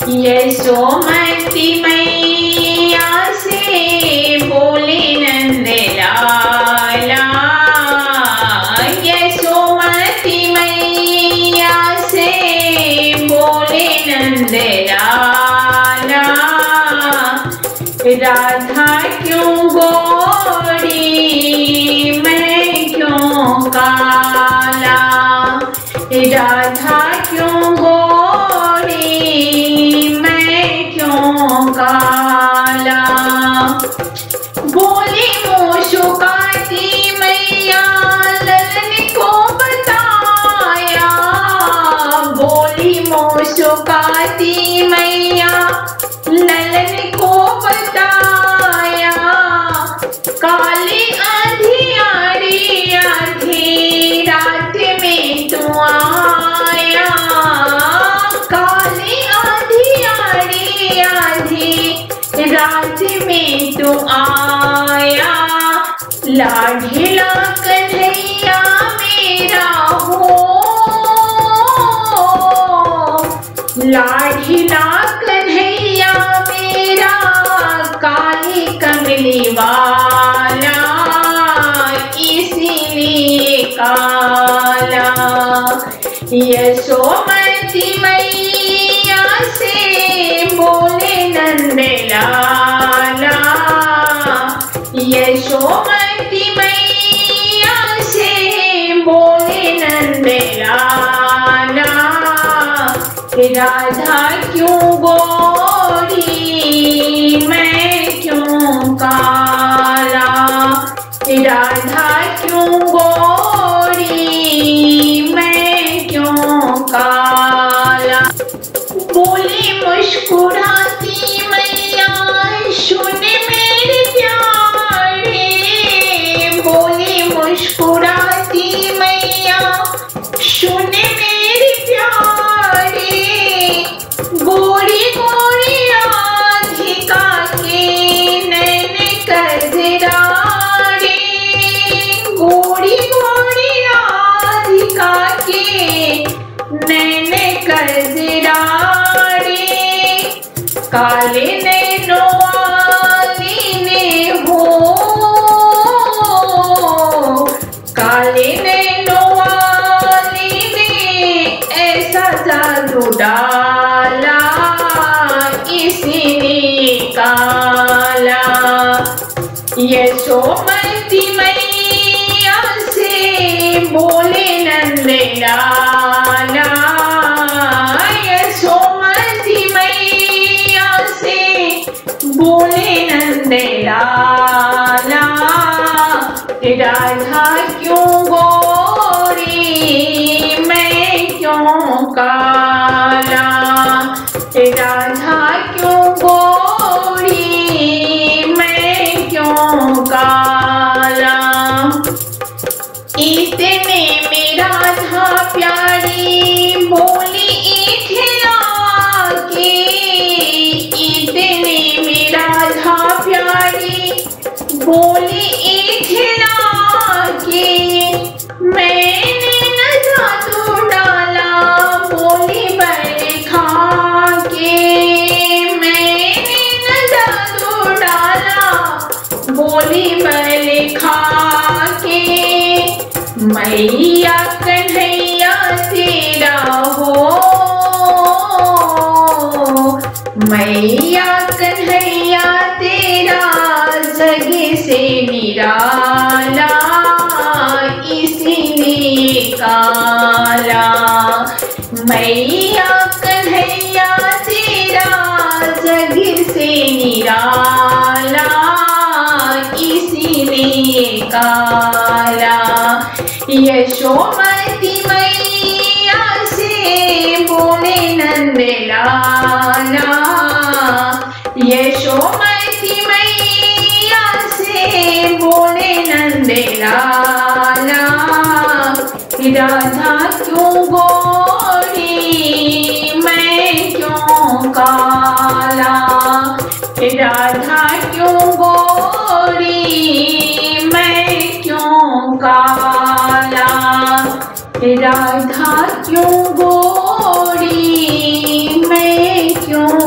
यशोमती मैया से बोले नंद लाला, यशोमती मैया से बोले नंद लाला, राधा क्यों गोरी मैं क्यों काला, राधा क्यों गोरी मैं क्यों काला। बोली मुस्कुराती मैया ललन को बताया, बोली मुस्कुराती मैया ललन को बताया, काली अंधियारी आधी रात में तू आया, काली अंधियारी आधी रात में तू आया, लाडला कन्हैया मेरा हो, लाडला कन्हैया मेरा काली कमली वाला, इसीलिए काला। यशोमती मैया से बोले नंद लाला, यशोमती मैया से बोले नंद लाला, राधा क्यों गोरी मैं क्यों काला, राधा क्यों गोरी मैं क्यों काला। बोली मुस्कुराती मैया सुन मेरे प्यारे, बोली मुस्कुराती मैया सुन मेरे प्यारे, गोरी गोरी राधिका के नैन कजरारे, गोरी गोरी राधिका के नैन कजरारे, काले नैनों वाली ने हो, काले नैनों वाली ने ऐसा जादू डाला, इसीलिए काला। यशोमती मैया से बोले नंद लाला, यशोमती मैया से बोले नंद लाला, राधा क्यों गोरी मैं क्यों काला, राधा क्यों गोरी मैं क्यों काला। इतने में राधा प्यारी बोली इठला के, इतने में राधा प्यारी बोली इठला के, मैंने न जादू डाला बोली बरखा के, मैंने न जादू डाला बोली बरखा के, मैया कन्हैया तेरा हो, मैया कन्हैया तेरा जग से निराला, इसीलिए काला। मैया कन्हैया तेरा जग से निराला, इसीलिए काला। यशोमती मैया से बोले नंद लाला, यशोमती मैया से बोले नंद लाला, राधा क्यों गोरी मैं क्यों काला, राधा क्यों गोरी मैं क्यों काला, राधा क्यों गोरी मैं क्यों